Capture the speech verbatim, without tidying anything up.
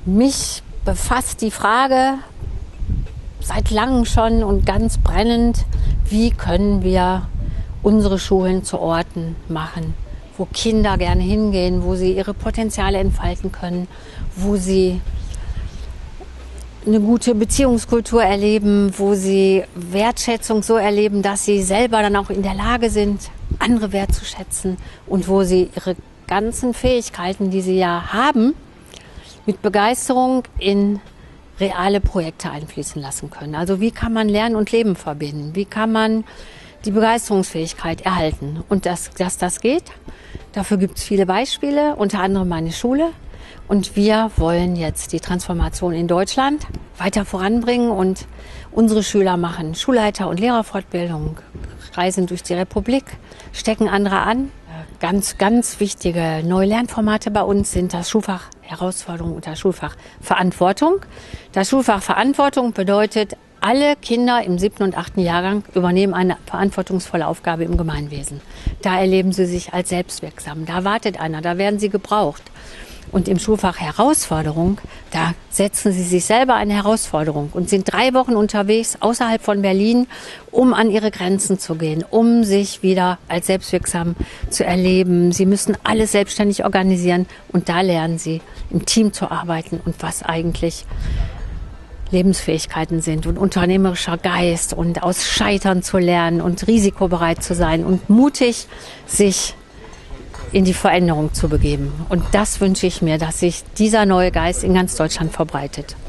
Mich befasst die Frage seit langem schon und ganz brennend, wie können wir unsere Schulen zu Orten machen, wo Kinder gerne hingehen, wo sie ihre Potenziale entfalten können, wo sie eine gute Beziehungskultur erleben, wo sie Wertschätzung so erleben, dass sie selber dann auch in der Lage sind, andere wertzuschätzen und wo sie ihre ganzen Fähigkeiten, die sie ja haben, mit Begeisterung in reale Projekte einfließen lassen können. Also wie kann man Lernen und Leben verbinden? Wie kann man die Begeisterungsfähigkeit erhalten? Und dass, dass das geht, dafür gibt es viele Beispiele, unter anderem meine Schule. Und wir wollen jetzt die Transformation in Deutschland weiter voranbringen und unsere Schüler machen Schulleiter- und Lehrerfortbildung, reisen durch die Republik, stecken andere an. Ganz, ganz wichtige neue Lernformate bei uns sind das Schulfach Herausforderung und das Schulfach Verantwortung. Das Schulfach Verantwortung bedeutet, alle Kinder im siebten und achten Jahrgang übernehmen eine verantwortungsvolle Aufgabe im Gemeinwesen. Da erleben sie sich als selbstwirksam. Da wartet einer, da werden sie gebraucht. Und im Schulfach Herausforderung, da setzen sie sich selber eine Herausforderung und sind drei Wochen unterwegs außerhalb von Berlin, um an ihre Grenzen zu gehen, um sich wieder als selbstwirksam zu erleben. Sie müssen alles selbstständig organisieren und da lernen sie, im Team zu arbeiten und was eigentlich Lebensfähigkeiten sind und unternehmerischer Geist und aus Scheitern zu lernen und risikobereit zu sein und mutig sich in die Veränderung zu begeben. Und das wünsche ich mir, dass sich dieser neue Geist in ganz Deutschland verbreitet.